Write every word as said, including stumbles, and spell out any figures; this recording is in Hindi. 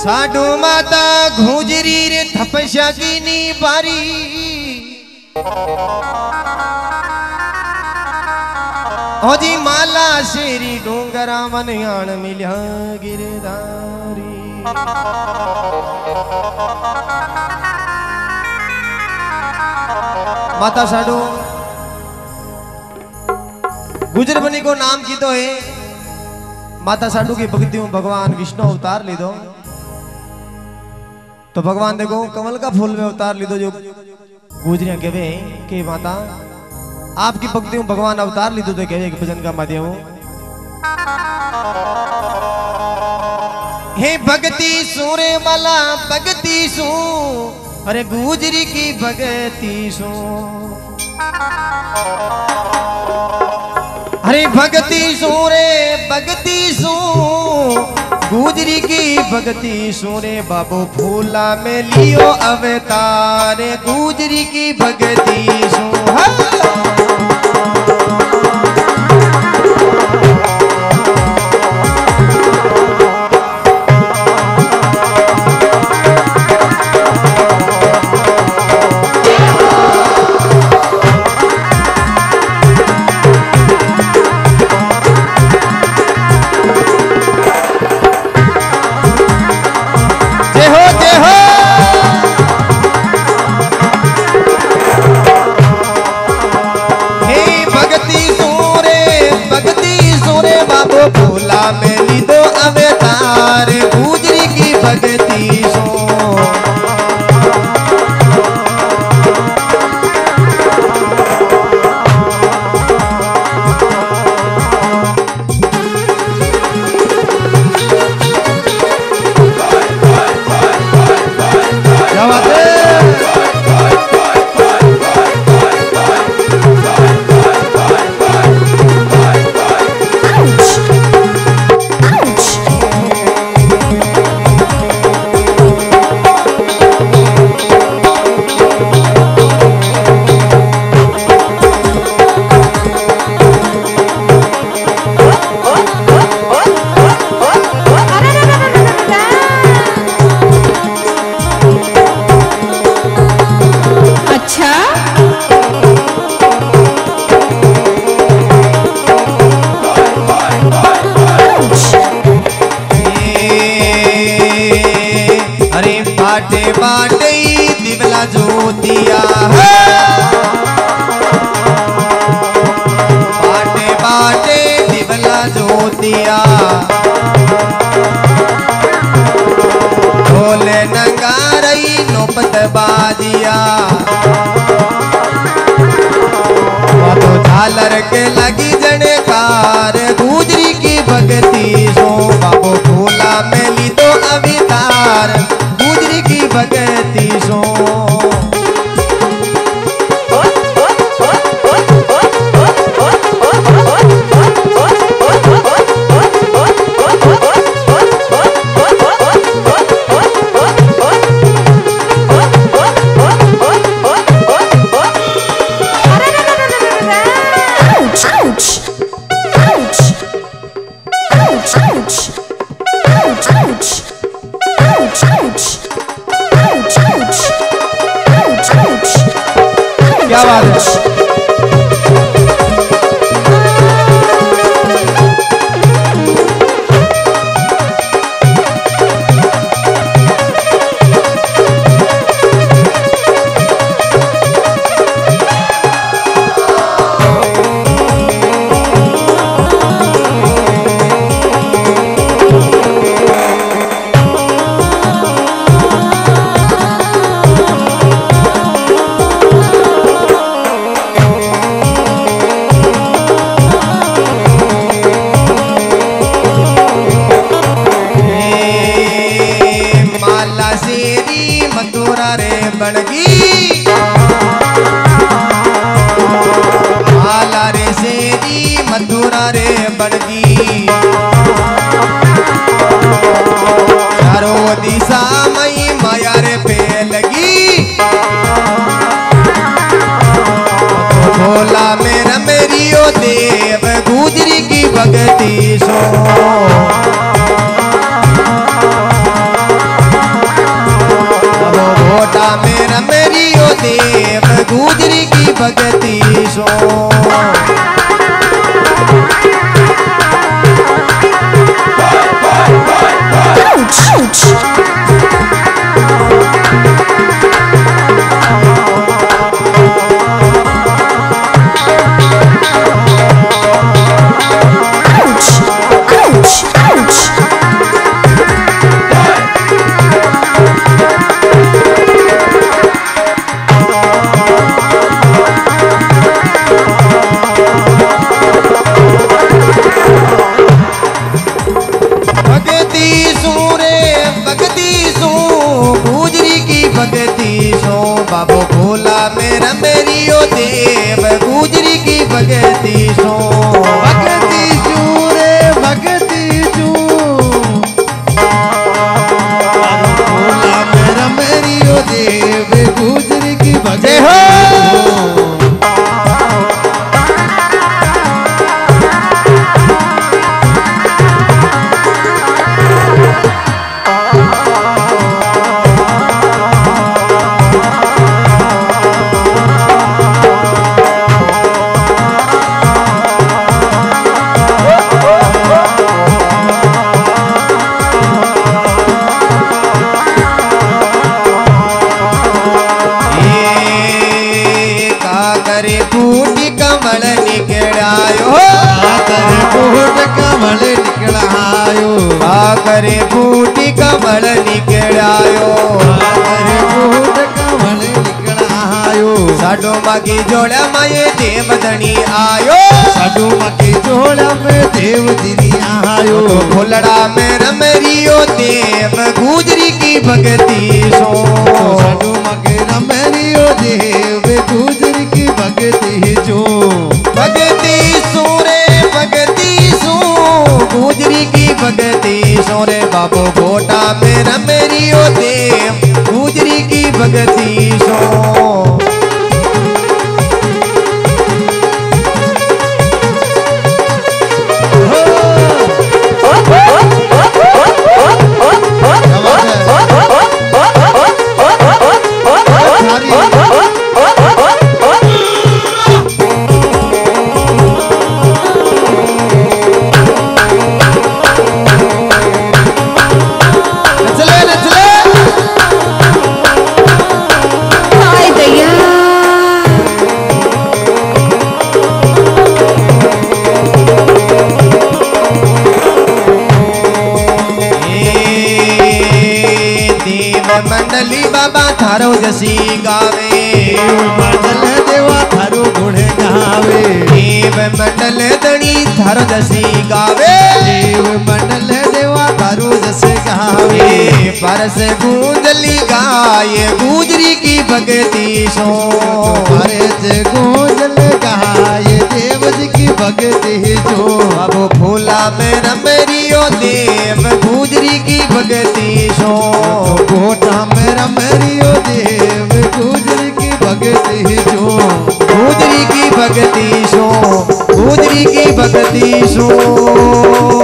साडू माता घूंजरी रे तपस्या की नी बारी ओजी माला शेरी डोंगरा मनयान मिल्या गिरधारी माता साडू गुजर बनी को नाम की तो है माता साडू की भक्ति में भगवान विष्णु अवतार ली दो तो भगवान देखो कमल का फूल में अवतार ली दो जो गुजरिया कहवे कि माता आपकी भक्ति में भगवान अवतार ली दो तो कहवे कि भजन का माध्यम हे भक्ति सूरे वाला भक्ति सू अरे गुजरी की भक्ति सू अरे भक्ति सूरे भक्ति सू गुजरी की भक्ति सुने बाबू फूला में लियो अवतार गुजरी की भक्ति सू फूला में ली दो अवतार गुजरी की भक्ति सो क्या बात है बाटे बाटे दिवला ज्योतिया बाटे बाटे दिवला ज्योतिया ढोले नगारई नौबत बाजिया तो झालर के लगी जने कार गुजरी की भक्ति सो बाबू फूला में ली दो अवतार गुजरी की भक्ति सो क्या बात है बनगी माला रे सेरी मथुरा रे बनगी चारों दिशा मई माया रे पे लगी भोला मेरा मेरियो देव गुजरी की भक्ति सो गुजरी की भगती सो बाबो भोला मेरा मेरियो देव गुजरी की भगती सो भगती चू रे भगती चू भोला मेरा मेरियो देव गुजरी की भगती हो करे बूटी कमल निकलायो करे बूट कमल निकलायो साडो मागी जोड़ा माये देवधनी आयो साडो मागी जोड़ा में देवधनी आयो फुलड़ा में रमरियो देव गुजरी की भगती सो साडो मागे रमरियो देव गुजरी की भगती जो भगती सो रे भगती सो गुजरी की भगती सोरे बाबो गोटा मेरा मेरियो देव गुजरी की भगती सो मंडली बाबा थारो जसी गावे मंडल देवा थारो गुण गावे देव मंडल दणी थारो जसी गावे देव मंडल देवा थारो जसे गावे परस गूंजली गाये गुजरी की भगती सो परस गूंजल गाये देव जी की भगती जो अब फूला में रमरियो देव गुजरी की भगती सो गोटा में रमरियो देव गुजरी की भगती जो गुजरी की भगती सो गुजरी की भगती सो